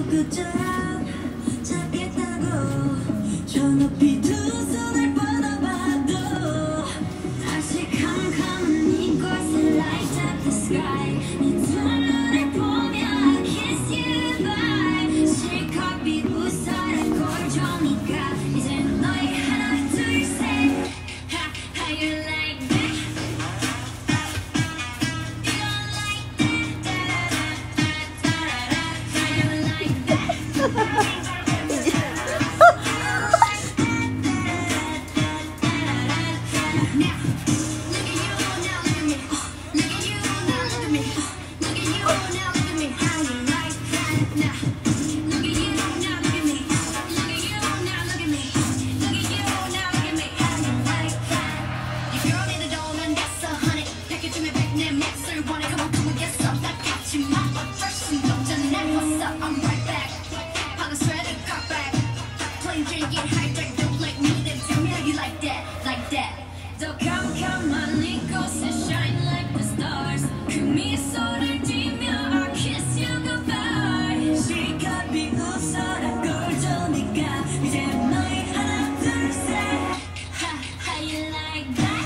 끝처럼 잡겠다고 저 높이 두 손을 뻗어봐도 다시 캄캄한 이곳에 light up the sky 네 두 눈을 보며 I kiss you goodbye 실컷 비웃어라 꼴조니까 이제 너의 하나 둘셋 How you like that? You don't like that? How you like that? I'm right back. On the shredded cut back. Plain drink, get hydrated. Don't let me then tell me how you like that, like that. So come on, 이곳에 shine like the stars. 그 미소를 띠며 I'll kiss you goodbye. 실컷 비웃어라 꼴조니까 이제 너의 하나 둘 셋. How you like that?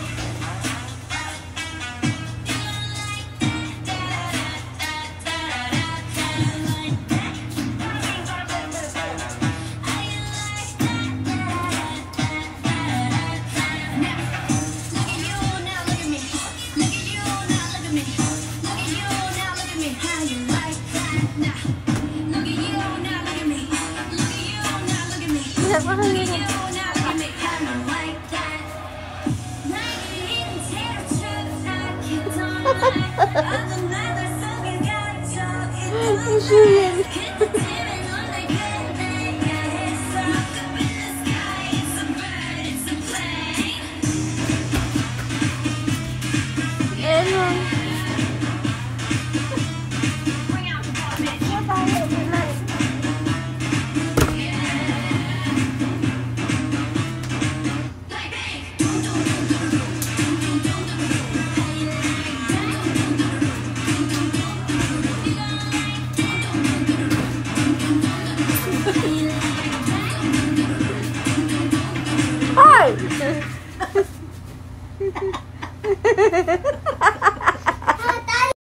Is